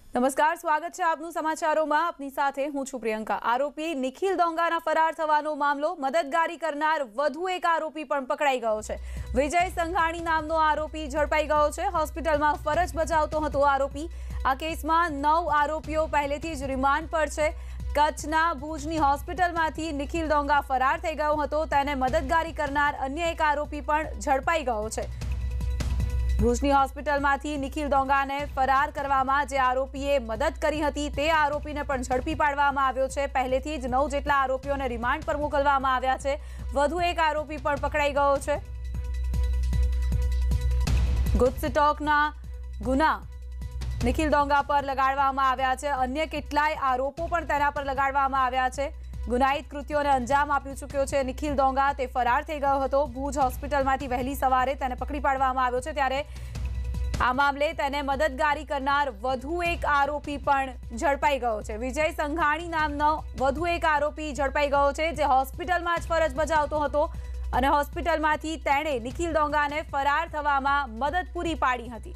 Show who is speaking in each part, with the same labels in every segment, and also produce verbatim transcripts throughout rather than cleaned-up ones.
Speaker 1: નમસ્કાર, સ્વાગત છે આપનું સમાચારોમાં। આપની સાથે હું છું પ્રિયંકા। આરોપી નિખિલ ડોંગાના ફરાર થવાનો મામલો મદદગારી કરનાર વધુ એક આરોપી પણ પકડાઈ ગયો છે। વિજય સંઘાણી નામનો આરોપી ઝડપાઈ ગયો છે। હોસ્પિટલમાં ફરજ બજાવતો હતો આરોપી। આ કેસમાં નવ આરોપીઓ પહેલેથી જ રિમાન્ડ પર છે। કચ્છના ભુજની હોસ્પિટલમાંથી નિખિલ ડોંગા ફરાર થઈ ગયો હતો। તેને મદદગારી કરનાર અન્ય એક આરોપી પણ ઝડપાઈ ગયો છે। ભુજની હોસ્પિટલમાંથી નિખિલ ડોંગાને ફરાર કરવામાં જે આરોપીએ મદદ કરી હતી તે આરોપીને પણ ઝડપી પાડવામાં આવ્યો છે। પહેલેથી જ નવ જેટલા આરોપીઓને રિમાન્ડ પર મોકલવામાં આવ્યા છે। વધુ એક આરોપી પણ પકડાઈ ગયો છે। ગુજસીટોકના ગુના નિખિલ ડોંગા પર લગાડવામાં આવ્યા છે। અન્ય કેટલાય આરોપો પણ તેના પર લગાડવામાં આવ્યા છે। ગુનાહિત કૃત્યોને અંજામ આપી ચૂક્યો છે નિખિલ ડોંગા। તે ફરાર થઈ ગયો હતો। ભુજ હોસ્પિટલમાંથી વહેલી સવારે તેને પકડી પાડવામાં આવ્યો છે। ત્યારે આ મામલે તેને મદદગારી કરનાર વધુ એક આરોપી પણ ઝડપાઈ ગયો છે। વિજય સંઘાણી નામનો વધુ એક આરોપી ઝડપાઈ ગયો છે, જે હોસ્પિટલમાં જ ફરજ બજાવતો હતો અને હોસ્પિટલમાંથી તેણે નિખિલ ડોંગાને ફરાર થવામાં મદદ પૂરી પાડી હતી।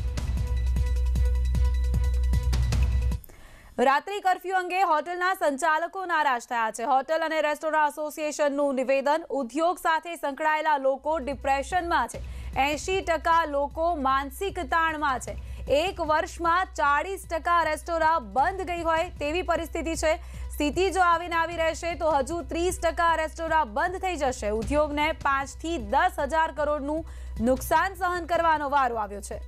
Speaker 1: રાત્રિ કર્ફ્યુ અંગે હોટલના સંચાલકો નારાજ થયા છે। હોટલ અને રેસ્ટોરન્ટ એસોસિએશનનું નિવેદન, ઉદ્યોગ સાથે સંકળાયેલા લોકો ડિપ્રેશનમાં છે। એંશી ટકા લોકો માનસિક તાણમાં છે। એક વર્ષમાં ચાળીસ ટકા રેસ્ટોરન્ટ બંધ ગઈ હોય તેવી પરિસ્થિતિ છે। સ્થિતિ જો આવીને આવી રહેશે તો હજુ ત્રીસ ટકા રેસ્ટોરન્ટ બંધ થઈ જશે। ઉદ્યોગને પાંચથી દસ હજાર કરોડનું નુકસાન સહન કરવાનો વારો આવ્યો છે।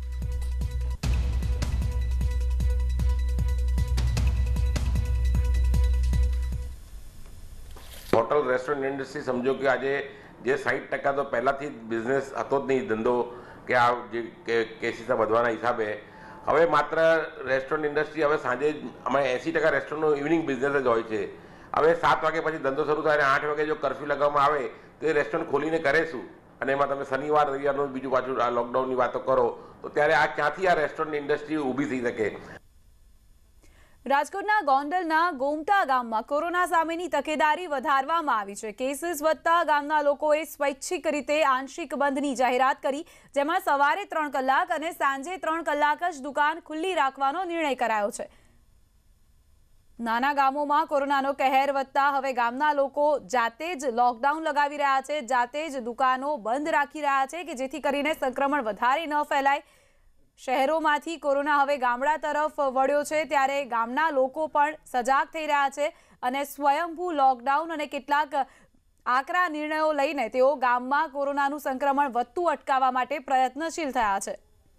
Speaker 2: होटल रेस्टोरेंट इंडस्ट्री समझो कि आज जे साठ टका तो पहला थी बिजनेस हतो ज नहीं, धंधो कि आ केसीस वधवाना हिसाबे हवे मात्र रेस्टोरेंट इंडस्ट्री हवे सांजे अमे एसी टका रेस्टोरेंटनो इवनिंग बिजनेस ज होय छे। हवे सात वागे पछी धंधो शुरू थाय आठ वागे जो कर्फ्यू लगाववामां आवे तो ए रेस्टोरेंट खोलीने करे शुं? અને એમાં તમે શનિવાર રવિવારનું બીજું પાછું આ લોકડાઉનની વાતો કરો તો ત્યારે આ ક્યાંથી આ રેસ્ટોરન્ટ ઇન્ડસ્ટ્રી ઊભી થઈ શકે?
Speaker 1: રાજકોટના ગોંડલના ગોમટા ગામમાં કોરોના સામેની તકેદારી વધારવામાં આવી છે। કેસીસ વધતા ગામના લોકોએ સ્વૈચ્છિક રીતે આંશિક બંધની જાહેરાત કરી, જેમાં સવારે ત્રણ કલાક અને સાંજે ત્રણ કલાક જ દુકાન ખુલ્લી રાખવાનો નિર્ણય કરાયો છે। નાના ગામોમાં કોરોનાનો કહેર વધતા હવે ગામના લોકો જાતે જ લોકડાઉન લગાવી રહ્યા છે, જાતે જ દુકાનો બંધ રાખી રહ્યા છે કે જેથી કરીને સંક્રમણ વધારે ન ફેલાય। શહેરોમાંથી કોરોના હવે ગામડા તરફ વળ્યો છે, ત્યારે ગામના લોકો પણ સજાગ થઈ રહ્યા છે અને સ્વયંભૂ લોકડાઉન અને કેટલાક આકરા નિર્ણયો લઈને તેઓ ગામમાં કોરોનાનું સંક્રમણ વધતું અટકાવવા માટે પ્રયત્નશીલ થયા છે।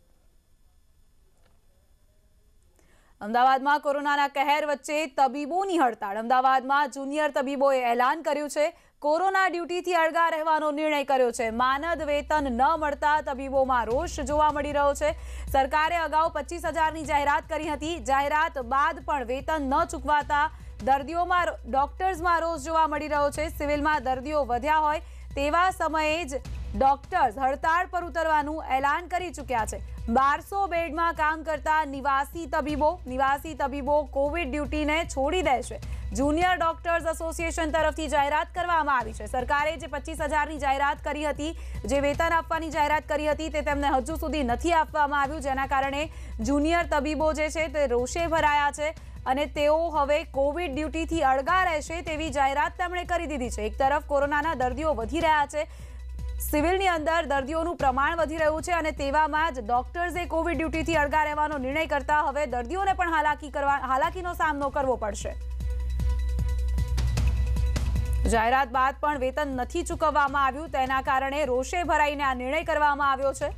Speaker 1: અમદાવાદમાં કોરોનાના કહેર વચ્ચે તબીબોની હડતાળ। અમદાવાદમાં જુનિયર તબીબોએ એલાન કર્યું છે, કોરોના ડ્યુટીથી અળગા રહેવાનો નિર્ણય કર્યો છે। માનદ વેતન ન મળતા તબીબોમાં રોષ જોવા મળી રહ્યો છે। સરકારે અગાઉ પચીસ હજારની જાહેરાત કરી હતી। જાહેરાત બાદ પણ વેતન ન ચૂકવાતા દર્દીઓમાં ડોક્ટર્સમાં રોષ જોવા મળી રહ્યો છે। સિવિલમાં દર્દીઓ વધ્યા હોય તેવા સમયે જ ડોક્ટર્સ હડતાળ પર ઉતરવાનું એલાન કરી ચૂક્યા છે। બારસો બેડમાં કામ કરતા નિવાસી તબીબો નિવાસી તબીબો કોવિડ ડ્યુટીને છોડી દેશે। જુનિયર ડોક્ટર્સ એસોસિએશન તરફથી જાહેરાત કરવામાં આવી છે। સરકારે જે પચીસ હજારની જાહેરાત કરી હતી, જે વેતન આપવાની જાહેરાત કરી હતી, તે તેમને હજુ સુધી નથી આપવામાં આવ્યું, જેના કારણે જુનિયર તબીબો જે છે તે રોષે ભરાયા છે અને તેઓ હવે કોવિડ ડ્યુટીથી અળગા રહેશે તેવી જાહેરાત તેમણે કરી દીધી છે। એક તરફ કોરોનાના દર્દીઓ વધી રહ્યા છે, સિવિલની અંદર દર્દીઓનું પ્રમાણ વધી રહ્યું છે અને તેવામાં જ ડોક્ટર્સે કોવિડ ડ્યુટીથી અળગા રહેવાનો નિર્ણય કરતા હવે દર્દીઓને પણ હાલાકી કરવા હાલાકીનો સામનો કરવો પડશે। જાહેરાત બાદ પણ વેતન નથી ચૂકવવામાં આવ્યું, તેના કારણે રોષે ભરાઈને આ નિર્ણય કરવામાં આવ્યો છે।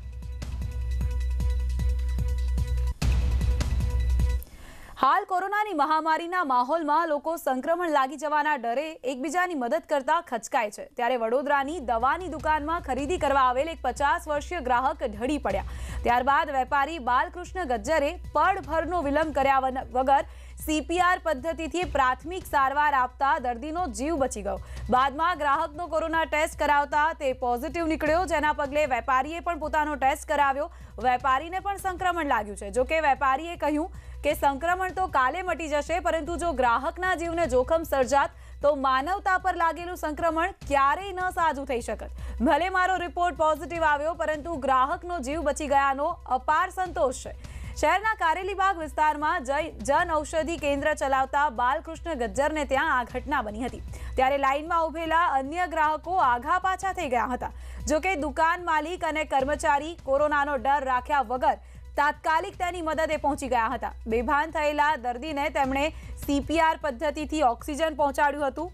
Speaker 1: હાલ કોરોનાની મહામારીના માહોલમાં લોકો સંક્રમણ લાગી જવાના ડરે એકબીજાની મદદ કરતા ખચકાય છે। ત્યારે વડોદરાની દવાની દુકાનમાં ખરીદી કરવા આવેલ એક પચાસ વર્ષીય ગ્રાહક ઢળી પડ્યા। ત્યારબાદ વેપારી બાલકૃષ્ણ ગજ્જરે પળભરનો વિલંબ કર્યા વગર सीपीआर पद्धतिथी प्राथमिक सारवार आपता दर्दीनो जीव बची गयो। बादमां ग्राहकनो कोरोना टेस्ट करावता ते पॉजिटिव निकळ्यो, जेना पगले वेपारीए पण पोतानो टेस्ट कराव्यो। वेपारीने पण संक्रमण लाग्युं छे। जो के वेपारीए कह्युं के संक्रमण तो काले मटी जशे, परंतु जो ग्राहकना जीवने जोखम सर्जात तो मानवता पर लागेलुं संक्रमण क्यारेय न साजू थई शकत। भले मारो रिपोर्ट पॉजिटिव आव्यो, परंतु ग्राहकनो जीव बची गयानो अपार संतोष छे। શહેરના કારેલીબાગ વિસ્તારમાં જન ઔષધિ કેન્દ્ર ચલાવતા બાલકૃષ્ણ ગજ્જરને ત્યાં આ ઘટના બની હતી। ત્યારે લાઇનમાં ઉભેલા અન્ય ગ્રાહકો આઘા પાછા થઈ ગયા હતા। જોકે દુકાન માલિક અને કર્મચારી કોરોનાનો ડર રાખ્યા વગર તાત્કાલિક તેની મદદે પહોંચી ગયા હતા। બેભાન થયેલા દર્દીને તેમણે સીપીઆર પદ્ધતિથી ઓક્સિજન પહોંચાડ્યું હતું।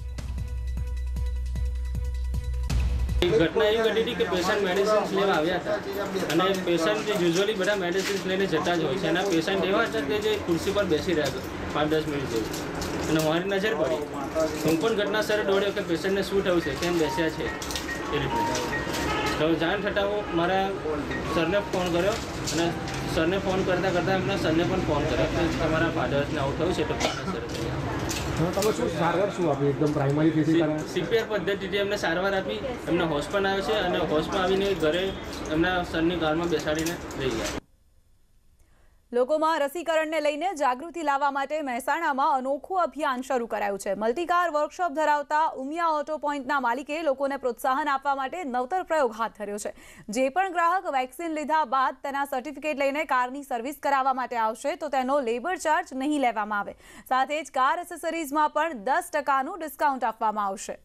Speaker 3: घटना एवं घटी थी कि पेशेंट मेडिसिन लेवा आव्या था અને પેશન્ટ યુઝ્યુઅલી બધા મેડિસિન્સ લઈને જતા જ હોય છે અને પેશન્ટ એવા હતા કે જે ખુરશી પર બેસી રહ્યા હતા પાંચ દસ મિનિટ જેવું અને મારી નજર પડી હું પણ ઘટનાસ્થળે દોડ્યો કે પેશન્ટને શું થયું છે કેમ બેસ્યા છે એ રીતે તો જાણ થતાં હું મારા સરને ફોન કર્યો અને સરને ફોન કરતાં કરતાં એમના સરને પણ ફોન કર્યો કે તમારા ફાધર્સને આવું થયું છે તો ઘટનાસ્થળે
Speaker 4: તમે શું સારવાર શું આપી એકદમ પ્રાઇમરી ફિઝિકલ
Speaker 3: સીપીઆર પદ્ધતિથી એમને સારવાર આપી એમને હોસ્પિટલ આવે છે અને હોસ્પિટલ આવીને ઘરે એમના સરની કારમાં બેસાડીને લઈ ગયા।
Speaker 1: લોકોમાં રસીકરણને લઈને જાગૃતિ લાવવા માટે મહેસાણામાં અનોખું અભિયાન શરૂ કરાયું છે। મલ્ટીકાર વર્કશોપ ધરાવતા ઉમિયા ઓટો પોઈન્ટના માલિકે લોકોને પ્રોત્સાહન આપવા માટે નવતર પ્રયોગ હાથ ધર્યો છે। જે પણ ગ્રાહક વેક્સિન લીધા બાદ તેના સર્ટિફિકેટ લઈને કારની સર્વિસ કરાવવા માટે આવશે તો તેનો લેબર ચાર્જ નહીં લેવામાં આવે। સાથે જ કાર એસેસરીઝમાં પણ દસ ટકાનું ડિસ્કાઉન્ટ આપવામાં આવશે।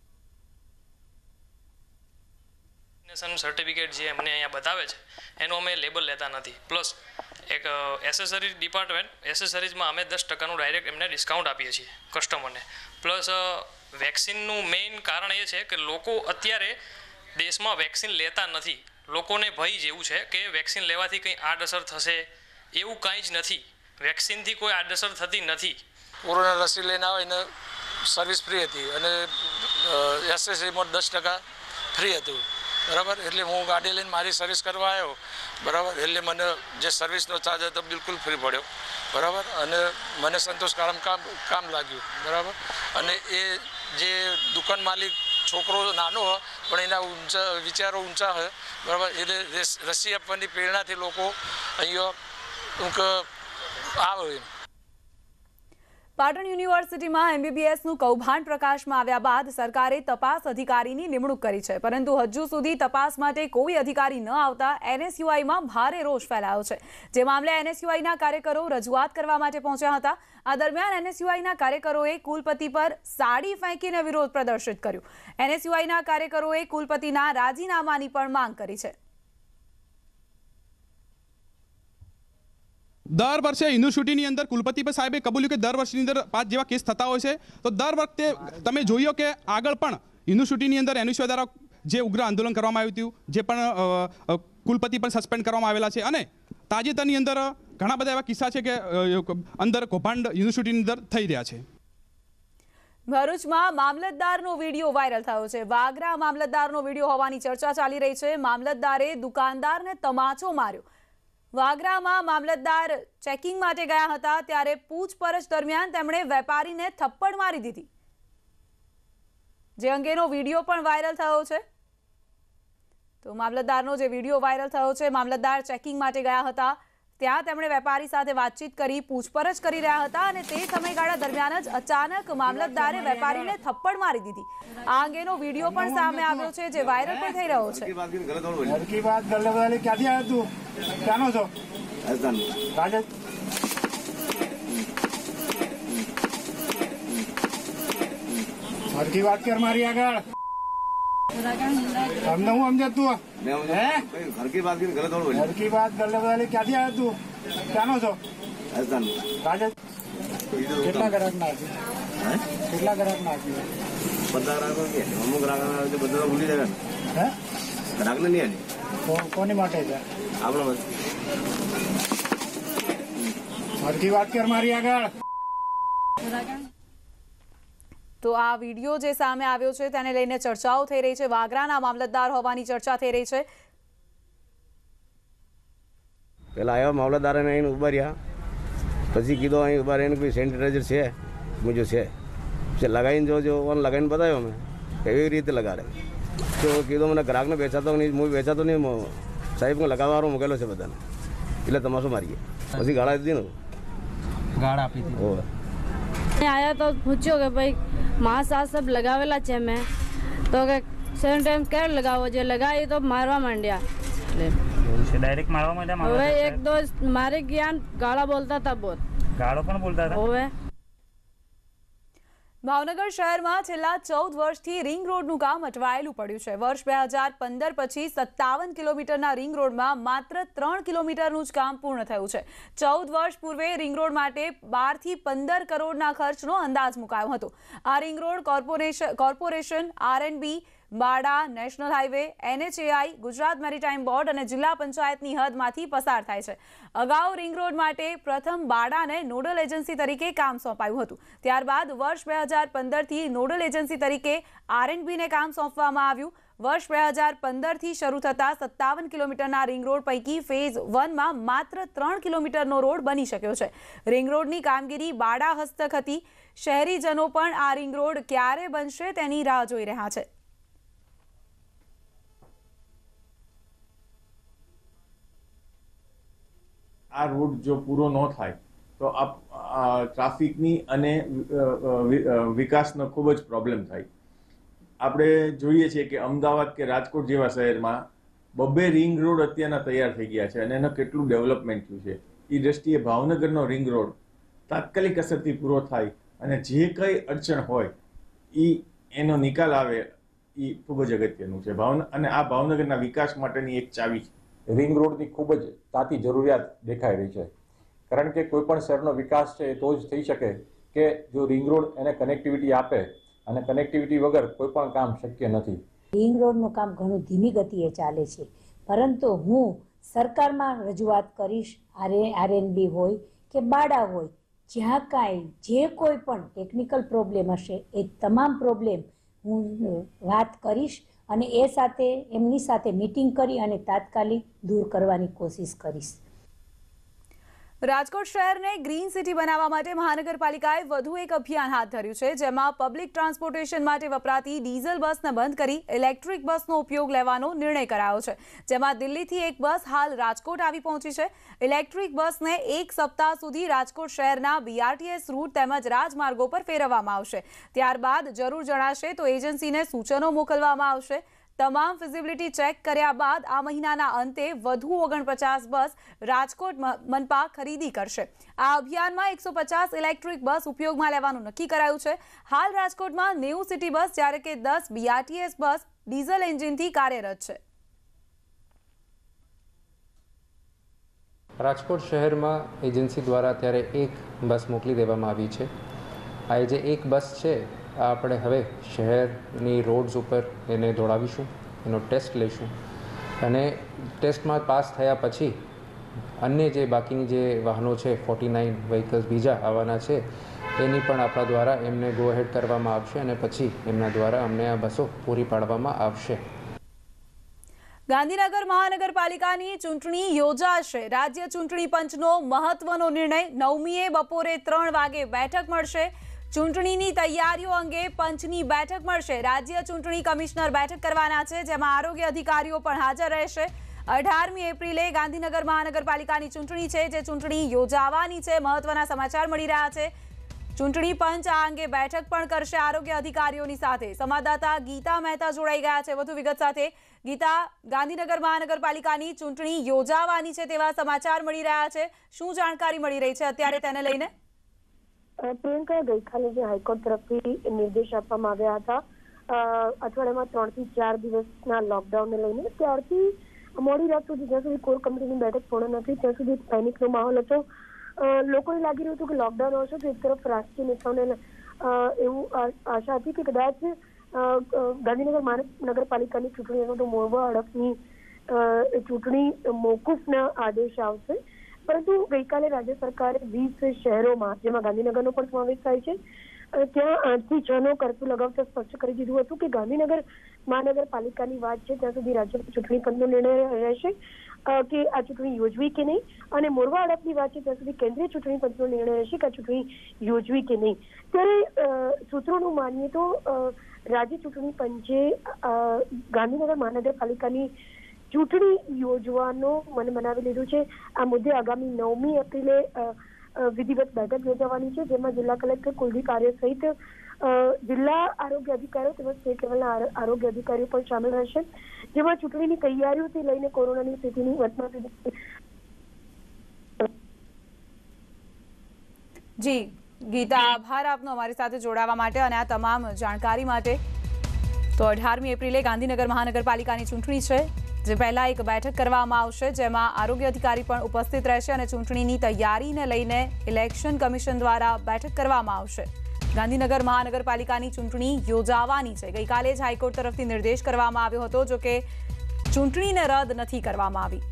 Speaker 5: સર્ટિફિકેટ જે અમને અહીંયા બતાવે છે એનું અમે લેબલ લેતા નથી પ્લસ એક એસેસરીઝ ડિપાર્ટમેન્ટ એસેસરીઝમાં અમે દસ ટકાનું ડાયરેક્ટ એમને ડિસ્કાઉન્ટ આપીએ છીએ કસ્ટમરને પ્લસ વેક્સિનનું મેઇન કારણ એ છે કે લોકો અત્યારે દેશમાં વેક્સિન લેતા નથી। લોકોને ભય જેવું છે કે વેક્સિન લેવાથી કંઈ આડઅસર થશે એવું કાંઈ જ નથી। વેક્સિનથી કોઈ આડઅસર થતી નથી।
Speaker 6: કોરોના રસી લઈને આવે એને સર્વિસ ફ્રી હતી અને એસએસરીમાં દસ ટકા ફ્રી હતું બરાબર। એટલે હું ગાડી લઈને મારી સર્વિસ કરવા આવ્યો બરાબર એટલે મને જે સર્વિસનો ચાર્જ હતો બિલકુલ ફ્રી પડ્યો બરાબર અને મને સંતોષકારક કામ કામ લાગ્યું બરાબર। અને એ જે દુકાન માલિક છોકરો નાનો હોય પણ એના ઊંચા વિચારો ઊંચા હોય બરાબર એટલે રસી આપવાની પ્રેરણાથી લોકો અહીંયા આવે।
Speaker 1: પાટણ યુનિવર્સિટીમાં એમબીબીએસનું કૌભાંડ પ્રકાશમાં આવ્યા બાદ સરકારે તપાસ અધિકારીની નિમણૂક કરી છે, પરંતુ હજુ સુધી તપાસ માટે કોઈ અધિકારી ન આવતા એનએસયુઆઈમાં ભારે રોષ ફેલાયો છે। જે મામલે એનએસયુઆઈના કાર્યકરો રજૂઆત કરવા માટે પહોંચ્યા હતા। આ દરમિયાન એનએસયુઆઈના કાર્યકરોએ કુલપતિ પર સાડી ફેંકીને વિરોધ પ્રદર્શિત કર્યો। એનએસયુઆઈના કાર્યકરોએ કુલપતિના રાજીનામાની પણ માંગ કરી છે।
Speaker 7: દર વર્ષે યુનિવર્સિટીની અંદર કુલપતિ પર સાહેબે કબૂલ્યું કે દર વર્ષની અંદર પાંચ જેવા કેસ થતા હોય છે, તો દર વખતે તમે જોયો કે આગળ પણ યુનિવર્સિટીની અંદર એનએસયુઆઈ દ્વારા જે ઉગ્ર આંદોલન કરવામાં આવ્યું હતું, જે પણ કુલપતિ પણ સસ્પેન્ડ કરવામાં આવેલા છે અને તાજેતરની અંદર ઘણા બધા એવા કિસ્સા છે કે અંદર કૌભાંડ યુનિવર્સિટીની અંદર થઈ રહ્યા છે।
Speaker 1: ભરૂચમાં મામલતદારનો વિડીયો વાયરલ થયો છે। વાગરા મામલતદારનો વિડીયો હોવાની ચર્ચા ચાલી રહી છે। મામલતદારે દુકાનદારને તમાચો માર્યો। વાગરામાં મામલતદાર ચેકિંગ માટે ગયા હતા ત્યારે પૂછપરછ દરમિયાન તેમણે વેપારીને થપ્પડ મારી દીધી, જે અંગેનો વિડીયો પણ વાયરલ થયો છે। તો મામલતદારનો જે વિડીયો વાયરલ થયો છે, મામલતદાર ચેકિંગ માટે ગયા હતા ત્યાં તેમણે વેપારી સાથે વાતચીત કરી પૂછપરછ કરી રહ્યા હતા અને તે સમયગાળા દરમિયાન જ અચાનક મામલતદારે વેપારીને થપ્પડ મારી દીધી। આ અંગેનો વિડીયો પણ સામે આવ્યો છે, જે વાયરલ પણ થઈ રહ્યો છે।
Speaker 8: હરકી વાત કર મારી આગળ તમને હું સમજે તું હે હરકી વાત કરીને ગલત બોલ હરકી વાત ગલ્લે બોલે ક્યાંથી આવ્યો તું ક્યાંનો છો રાજસ્થાન રાજસ્થાન કેટલા ગ્રાહક નાખ્યું કેટલા ગ્રાહક નાખ્યું બધા ગ્રાહકો કે અમુક ગ્રાહક આવે તો બધા ભૂલી જાય હે ગ્રાહક ને નહીં આવી કોની માટે છે આપણો હરકી વાત કર મારી આગળ।
Speaker 1: તો આ વિડીયો જે સામે આવ્યો છે તેને લઈને ચર્ચાઓ થઈ રહી છે। વાગરાના મામલતદાર હોવાની ચર્ચા થઈ રહી છે।
Speaker 9: પહેલાં આવ્યા મામલતદાર અહીં ઉભા રહ્યા, પછી કીધું અહીં ઉભા રહીને કોઈ સેનિટાઈઝર છે મુજો છે પછી લગાવીને જો જો ઓન લગાવીને બતાવ્યો મેં એવી રીતે લગાડે તો કીધું મને ગ્રાહકને વેચાતો નહીં, હું વેચાતો નહીં, સાહેબને લગાવવાનો મૂકેલો છે બધાને, એટલે તમાશો મારી ગયા પછી ગાળા દીધી ને
Speaker 3: ગાળ આપી દીધી।
Speaker 9: હોવે
Speaker 10: आया तो पूछो कि भाई मास्क आ सब लगावेला છે મેં તો કે સેમ ટાઈમ કેર લગાવો, જે લગાવી તો મારવા માંડ્યા।
Speaker 11: એવું છે, ડાયરેક્ટ મારવા માંડ્યા
Speaker 10: હવે
Speaker 11: મામલતદાર
Speaker 10: એક દોસ્ત મારે ગયા ગાળા બોલતા હતા, બોલ
Speaker 11: ગાળો પણ બોલતા હતા.
Speaker 10: હવે
Speaker 1: ભાવનગર શહેરમાં છેલ્લા ચૌદ વર્ષથી રિંગ રોડનું કામ અટવાયેલું પડ્યું છે. વર્ષ બે હજાર પંદર પછી સત્તાવન કિલોમીટરના રિંગ રોડમાં માત્ર ત્રણ કિલોમીટરનું જ કામ પૂર્ણ થયું છે. ચૌદ વર્ષ પૂર્વે રિંગ રોડ માટે બારથી પંદર કરોડના ખર્ચનો અંદાજ મુકાયો હતો. આ ring road corporation corporation R and B, બાડા, national highway, N H A I, Gujarat maritime board અને જિલ્લા પંચાયતની હદમાંથી પસાર થાય છે. અગાઉ રિંગ રોડ માટે પ્રથમ બાડાને નોડલ એજન્સી તરીકે કામ સોંપાયું હતું. ત્યારબાદ વર્ષ બે હજાર પંદરથી નોડલ એજન્સી તરીકે આર એન્ડ બીને કામ સોંપવામાં આવ્યું. વર્ષ બે હજાર પંદરથી શરૂ થતા સત્તાવન કિલોમીટરના રિંગ રોડ પૈકી ફેઝ વનમાં માત્ર ત્રણ કિલોમીટરનો રોડ બની શક્યો છે. રિંગ રોડની કામગીરી બાડા હસ્તક હતી. શહેરીજનો પણ આ રિંગ રોડ ક્યારે બનશે તેની રાહ જોઈ રહ્યા છે.
Speaker 12: આ રોડ જો પૂરો ન થાય તો આ ટ્રાફિકની અને વિકાસનો ખૂબ જ પ્રોબ્લેમ થાય. આપણે જોઈએ છીએ કે અમદાવાદ કે રાજકોટ જેવા શહેરમાં બબ્બે રિંગ રોડ અત્યારના તૈયાર થઈ ગયા છે અને એનું કેટલું ડેવલપમેન્ટ થયું છે. એ દ્રષ્ટિએ ભાવનગરનો રિંગ રોડ તાત્કાલિક અસરથી પૂરો થાય અને જે કંઈ અડચણ હોય એ એનો નિકાલ આવે એ ખૂબ જ અગત્યનું છે. ભાવનગર અને આ ભાવનગરના વિકાસ માટેની એક ચાવી છે.
Speaker 13: રિંગ રોડની ખૂબ જ તાતી જરૂરિયાત દેખાઈ રહી છે, કારણ કે કોઈ પણ શહેરનો વિકાસ છે તો જ થઈ શકે કે જો રિંગ રોડ એને કનેક્ટિવિટી આપે, અને કનેક્ટિવિટી વગર કોઈ પણ કામ શક્ય નથી.
Speaker 14: રિંગ રોડનું કામ ઘણું ધીમી ગતિએ ચાલે છે, પરંતુ હું સરકારમાં રજૂઆત કરીશ, આરે આર એન બી હોય કે બાડા હોય, જ્યાં કાંઈ જે કોઈ પણ ટેકનિકલ પ્રોબ્લેમ હશે એ તમામ પ્રોબ્લેમ હું વાત કરીશ અને એ સાથે એમની સાથે મીટિંગ કરી અને તાત્કાલિક દૂર કરવાની કોશિશ કરીશ.
Speaker 1: રાજકોટ શહેરને ગ્રીન સિટી બનાવવા માટે મહાનગરપાલિકાએ વધુ એક અભિયાન હાથ ધર્યું છે, જેમાં પબ્લિક ટ્રાન્સપોર્ટેશન માટે વપરાતી ડીઝલ બસને બંધ કરી ઇલેક્ટ્રિક બસનો ઉપયોગ લેવાનો નિર્ણય કરાયો છે. જેમાં દિલ્હીથી એક બસ હાલ રાજકોટ આવી પહોંચી છે. ઇલેક્ટ્રિક બસને એક સપ્તાહ સુધી રાજકોટ શહેરના B R T S route તેમજ રાજમાર્ગો પર ફેરવવામાં આવશે. ત્યારબાદ જરૂર જણાશે તો એજન્સીને સૂચનો મોકલવામાં આવશે. તમામ ફિઝિબિલિટી ચેક કર્યા બાદ આ મહિનાના અંતે વધુ ઓગણપચાસ બસ રાજકોટ મનપા ખરીદી કરશે. આ અભિયાનમાં એકસો પચાસ ઇલેક્ટ્રિક બસ ઉપયોગમાં લેવાનું નક્કી કરાયું છે. હાલ રાજકોટમાં નેવું સિટી બસ જ્યારે કે દસ B R T S bus diesel એન્જિનથી કાર્યરત છે.
Speaker 15: રાજકોટ શહેરમાં એજન્સી દ્વારા અત્યારે એક બસ મોકલી દેવામાં આવી છે. આ જે એક બસ છે આ આપણે હવે શહેરની રોડ્સ ઉપર એને દોડાવીશું, એનો ટેસ્ટ લઈશું અને ટેસ્ટમાં પાસ થયા પછી અન્ય જે બાકીની જે વાહનો છે ફોર્ટી નાઇન વ્હીકલ્સ બીજા આવવાના છે એની પણ આપણા દ્વારા એમને ગો હેડ કરવામાં આવશે અને પછી એમના દ્વારા અમને આ બસો પૂરી પાડવામાં આવશે.
Speaker 1: ગાંધીનગર મહાનગરપાલિકાની ચૂંટણી યોજાશે. રાજ્ય ચૂંટણી પંચનો મહત્વનો નિર્ણય. નવમીએ બપોરે ત્રણ વાગે બેઠક મળશે. ચૂંટણીની તૈયારીઓ અંગે પંચની બેઠક મળશે. રાજ્ય ચૂંટણી કમિશનર બેઠક કરવાના છે, જેમાં આરોગ્ય અધિકારીઓ પણ હાજર રહેશે. અઢારમી એપ્રિલે ગાંધીનગર મહાનગરપાલિકાની ચૂંટણી છે, જે ચૂંટણી યોજાવાની છે. મહત્વના સમાચાર મળી રહ્યા છે. ચૂંટણી પંચ આ અંગે બેઠક પણ કરશે આરોગ્ય અધિકારીઓની સાથે. સંવાદદાતા ગીતા મહેતા જોડાઈ ગયા છે વધુ વિગત સાથે. ગીતા, ગાંધીનગર મહાનગરપાલિકાની ચૂંટણી યોજાવાની છે તેવા સમાચાર મળી રહ્યા છે. શું જાણકારી મળી રહી છે અત્યારે તેને લઈને?
Speaker 16: પ્રિયંકા, ગઈકાલે જે હાઈકોર્ટ તરફથી નિર્દેશ આપવામાં આવ્યા હતા અઠવાડિયામાં ત્રણ થી ચાર દિવસના લોકડાઉનને લઈને, ત્યારથી મોડી રાત સુધી જ્યાં સુધી કોર કમિટીની બેઠક પૂર્ણ નથી ત્યાં સુધી પેનિકનો માહોલ હતો. લોકોને લાગી રહ્યું હતું કે લોકડાઉન આવશે તો એક તરફ રાજકીય નેતાઓને એવું આશા હતી કે કદાચ ગાંધીનગર મહાનગરપાલિકાની ચૂંટણી અથવા તો મોરબા હડફની ચૂંટણી મોકૂફના આદેશ આવશે. પરંતુ ગઈકાલે રાજ્ય સરકારે વીસ શહેરોમાં, જેમાં ગાંધીનગરનો પણ સમાવેશ થાય છે, ત્યાં આઠથી છ નો કર્ફ્યુ લગાવતા સ્પષ્ટ કરી દીધું હતું કે ગાંધીનગર મહાનગરપાલિકાની વાત છે ત્યાં સુધી રાજ્ય ચૂંટણી પંચનો નિર્ણય રહેશે કે આ ચૂંટણી યોજવી કે નહીં, અને મોરવા હડફની વાત છે ત્યાં સુધી કેન્દ્રીય ચૂંટણી પંચનો નિર્ણય રહેશે કે આ ચૂંટણી યોજવી કે નહીં. ત્યારે સૂત્રોનું માનીએ તો રાજ્ય ચૂંટણી પંચે ગાંધીનગર મહાનગરપાલિકાની ચૂંટણી યોજવાનો મને મનાવી લીધું છે. આ મુદ્દે આગામી નવમી એપ્રિલે વિધિવત બેઠક યોજાવાની છે, જેમાં જિલ્લા કલેક્ટર કુલદીપ આર્ય સહિત જિલ્લા આરોગ્ય અધિકારીઓ તેમજ સ્ટેટ લેવલના આરોગ્ય અધિકારીઓ પણ સામેલ રહેશે, જેમાં ચૂંટણીની તૈયારીઓથી લઈને કોરોનાની સ્થિતિની વર્તમાન
Speaker 1: જી ગીતા, આભાર આપનો અમારી સાથે જોડાવા માટે અને આ તમામ જાણકારી માટે. તો અઢારમી એપ્રિલે ગાંધીનગર મહાનગરપાલિકાની ચૂંટણી છે, જે પહેલા એક બેઠક કરવામાં આવશે, જેમાં આરોગ્ય અધિકારી પણ ઉપસ્થિત રહેશે અને ચૂંટણીની તૈયારીને લઈને ઇલેક્શન કમિશન દ્વારા બેઠક કરવામાં આવશે. ગાંધીનગર મહાનગરપાલિકાની ચૂંટણી યોજાવાની છે. ગઈકાલે જ હાઈકોર્ટ તરફથી નિર્દેશ કરવામાં આવ્યો હતો, જો કે ચૂંટણીને રદ નથી કરવામાં આવી.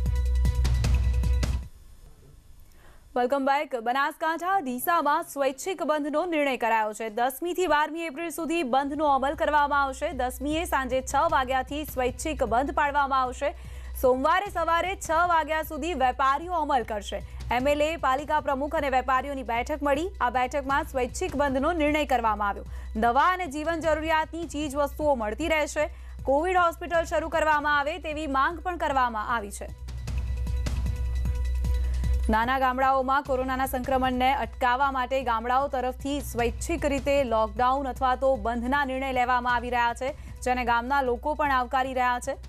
Speaker 1: Welcome back. બનાસકાંઠા ડીસામાં સ્વૈચ્છિક બંધનો નિર્ણય કરાયો છે. દસમી થી બારમી એપ્રિલ સુધી બંધનો અમલ કરવામાં આવશે. દસમીએ સાંજે છ વાગ્યાથી સ્વૈચ્છિક બંધ પાડવામાં આવશે. સોમવારે સવારે છ વાગ્યા સુધી વેપારીઓ અમલ કરશે. એમએલએ, પાલિકા પ્રમુખ અને વેપારીઓની બેઠક મળી. આ બેઠકમાં સ્વૈચ્છિક બંધનો નિર્ણય કરવામાં આવ્યો. દવા અને જીવન જરૂરિયાતની ચીજ વસ્તુઓ મળતી રહેશે. કોવિડ હોસ્પિટલ શરૂ કરવામાં આવે તેવી માંગ પણ કરવામાં આવી છે. નાના ગામડાઓમાં કોરોનાના સંક્રમણને અટકાવવા માટે ગામડાઓ તરફથી સ્વૈચ્છિક રીતે લોકડાઉન અથવા તો બંધના નિર્ણય લેવામાં આવી રહ્યા છે, જેને ગામના લોકો પણ આવકારી રહ્યા છે.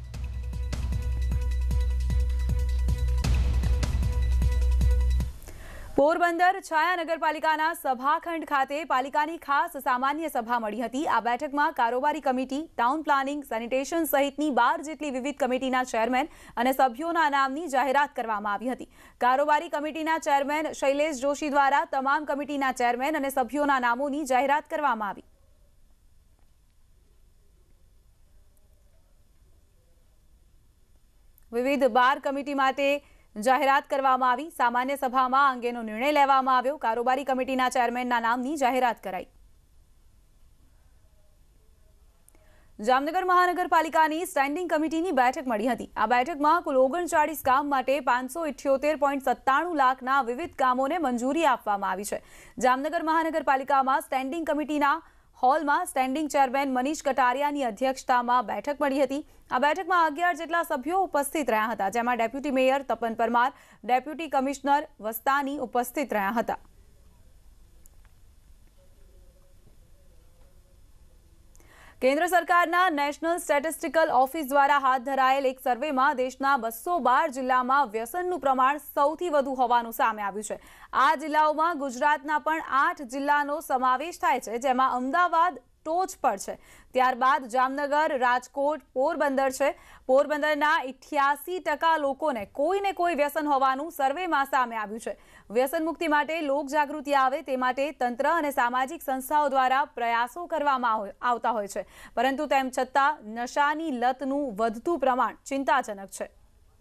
Speaker 1: પોરબંદર છાયા નગરપાલિકાના સભાખંડ ખાતે પાલિકાની ખાસ સામાન્ય સભા મળી હતી. આ બેઠકમાં કારોબારી કમિટી, ટાઉન પ્લાનિંગ, સેનિટેશન સહિતની બાર જેટલી વિવિધ કમિટીના ચેરમેન અને સભ્યોના નામની જાહેરાત કરવામાં આવી હતી. કારોબારી કમિટીના ચેરમેન શૈલેષ જોશી દ્વારા તમામ કમિટીના ચેરમેન અને સભ્યોના નામોની જાહેરાત કરવામાં આવી. વિવિધ બાર કમિટી માટે જાહેરાત કરવામાં આવી. સામાન્ય સભામાં અંગેનો નિર્ણય લેવામાં આવ્યો. કારોબારી કમિટીના ચેરમેનના નામની જાહેરાત કરાઈ. જામનગર મહાનગરપાલિકાની સ્ટેન્ડિંગ કમિટીની બેઠક મળી હતી. આ બેઠકમાં કુલ ઓગણચાળીસ કામ માટે પાંચસો ઇઠ્યોતેર પોઈન્ટ સત્તાણું લાખના વિવિધ કામોને મંજૂરી આપવામાં આવી છે. જામનગર મહાનગરપાલિકામાં સ્ટેન્ડિંગ કમિટીના હોલમાં સ્ટેન્ડિંગ ચેરમેન મનીષ કટારિયાની અધ્યક્ષતામાં બેઠક મળી હતી. આ બેઠકમાં અગિયાર જેટલા સભ્યો ઉપસ્થિત રહ્યા હતા, જેમાં deputy mayor Tapan Parmar, deputy commissioner Vastani ઉપસ્થિત રહ્યા હતા. કેન્દ્ર સરકારના નેશનલ સ્ટેટિસ્ટિકલ ઓફિસ દ્વારા હાથ ધરાયેલ એક સર્વેમાં દેશના બસો બાર જિલ્લામાં વ્યસનનું પ્રમાણ સૌથી વધુ હોવાનું સામે આવ્યું છે. આ જિલ્લાઓમાં ગુજરાતના પણ આઠ જિલ્લાનો સમાવેશ થાય છે, જેમાં અમદાવાદ ટોચ પર છે. ત્યારબાદ જામનગર, રાજકોટ, પોરબંદર છે. પોરબંદરના ઇઠ્યાસી ટકા લોકોને કોઈને કોઈ વ્યસન હોવાનું સર્વેમાં સામે આવ્યું છે. વ્યસન મુક્તિ માટે લોકજાગૃતિ આવે તે માટે તંત્ર અને સામાજિક સંસ્થાઓ દ્વારા પ્રયાસો કરવામાં આવતા હોય છે, પરંતુ તેમ છતાં નશાની લતનું વધતું પ્રમાણ ચિંતાજનક છે.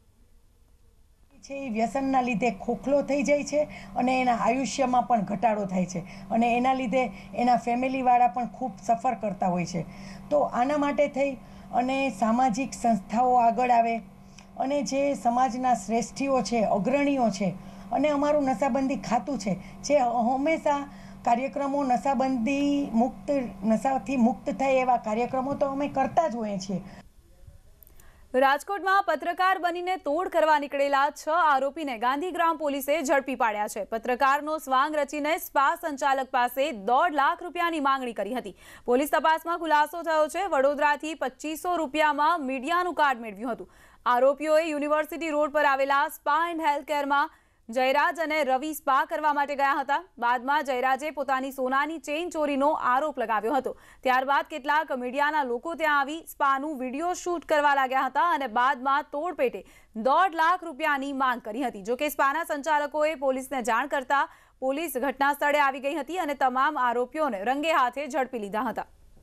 Speaker 17: છે એ વ્યસનના લીધે ખોખલો થઈ જાય છે અને એના આયુષ્યમાં પણ ઘટાડો થાય છે અને એના લીધે એના ફેમિલીવાળા પણ ખૂબ સફર કરતા હોય છે. તો આના માટે થઈ અને સામાજિક સંસ્થાઓ આગળ આવે અને જે સમાજના શ્રેષ્ઠીઓ છે, અગ્રણીઓ છે અને અમારું નશાબંધી ખાતું છે, જે હંમેશા કાર્યક્રમો નશાબંધી મુક્ત, નશાથી મુક્ત થાય એવા કાર્યક્રમો તો અમે કરતા જ હોઈએ છીએ.
Speaker 1: રાજકોટમાં પત્રકાર બનીને તોડ કરવા નીકળેલા છ આરોપીને ગાંધીગ્રામ પોલીસે ઝડપી પાડ્યા છે. પત્રકારનો સ્વાંગ રચીને સ્પા સંચાલક પાસે દોઢ લાખ રૂપિયાની માંગણી કરી હતી. પોલીસ તપાસમાં ખુલાસો થયો છે, વડોદરાથી પચીસો રૂપિયામાં મીડિયાનું કાર્ડ મેળવ્યું હતું. આરોપીઓએ યુનિવર્સિટી રોડ પર આવેલા સ્પા એન્ડ હેલ્થકેરમાં જયરાજ અને રવિ સ્પા કરવા માટે ગયા હતા. બાદમાં જયરાજે પોતાની સોનાની ચેઇન ચોરીનો આરોપ લગાવ્યો હતો. ત્યારબાદ કેટલાક મીડિયાના લોકો ત્યાં આવી સ્પાનું વિડીયો શૂટ કરવા લાગ્યા હતા અને બાદમાં તોડપેટે દોઢ લાખ રૂપિયાની માંગ કરી હતી. જોકે સ્પાના સંચાલકોએ પોલીસને જાણ કરતા પોલીસ ઘટના સ્થળે આવી ગઈ હતી અને તમામ આરોપીઓને રંગે હાથે ઝડપી લીધા હતા.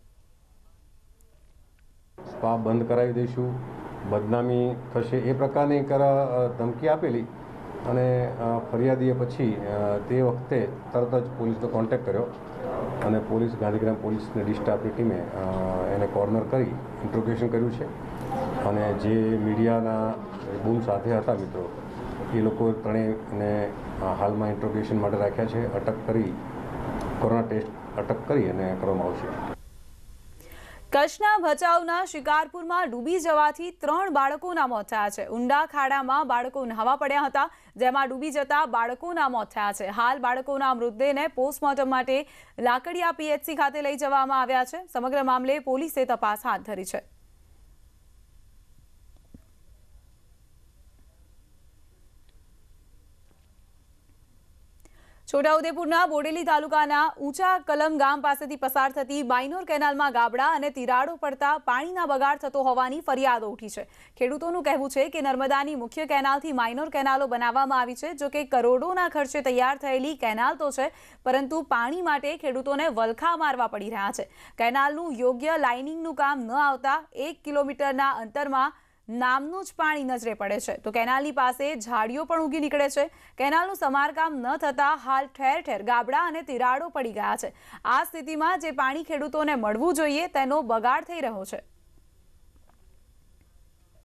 Speaker 18: સ્પા બંધ કરાવી દઈશું, બદનામી થશે એ પ્રકારની ધમકી આપેલી અને ફરિયાદીએ પછી તે વખતે તરત જ પોલીસનો કોન્ટેક્ટ કર્યો અને પોલીસ ગાંધીગ્રામ પોલીસની ડી સ્ટાફની ટીમે એને કોર્નર કરી ઇન્ટ્રોગેશન કર્યું છે અને જે મીડિયાના બૂમ સાથે હતા મિત્રો એ લોકો ત્રણેયને હાલમાં ઇન્ટ્રોગેશન માટે રાખ્યા છે. અટક કરી કોરોના ટેસ્ટ અટક કરી અને કરવામાં આવશે.
Speaker 1: કચ્છના ભચાઉના શિકારપુરમાં ડૂબી જવાથી ત્રણ બાળકોના મોત થયા છે. ઊંડા ખાડામાં બાળકો નહાવા પડ્યા હતા, જેમાં ડૂબી જતા બાળકોના મોત થયા છે. હાલ બાળકોના મૃતદેહને પોસ્ટમોર્ટમ માટે લાકડિયા પીએચસી ખાતે લઈ જવામાં આવ્યા છે. સમગ્ર મામલે પોલીસે તપાસ હાથ ધરી છે. છોટાઉદેપુરના બોડેલી તાલુકાના ઊંચા કલમ ગામ પાસેથી પસાર થતી બાયનોર કેનાલમાં ગાબડા અને તિરાડો પડતા પાણીના બગાડ થતો હોવાની ફરિયાદો ઉઠી છે. ખેડૂતોનું કહેવું છે કે નર્મદાની મુખ્ય કેનાલથી માઇનોર કેનાલો બનાવવામાં આવી છે. જો કે કરોડોના ખર્ચે તૈયાર થયેલી કેનાલ તો છે, પરંતુ પાણી માટે ખેડૂતોને વલખા મારવા પડી રહ્યા છે. કેનાલનું યોગ્ય લાઇનિંગનું કામ ન આવતા એક કિલોમીટરના અંતરમાં નામનું જ પાણી નજરે પડે છે, તો કેનાલની પાસે ઝાડીઓ પણ ઉગી નીકળે છે. કેનાલનું સમારકામ ન થતાં હાલ ઠેર ઠેર ગાબડા અને તિરાડો પડી ગયા છે. આ સ્થિતિમાં જે પાણી ખેડૂતોને મળવું જોઈએ તેનો બગાડ થઈ રહ્યો છે.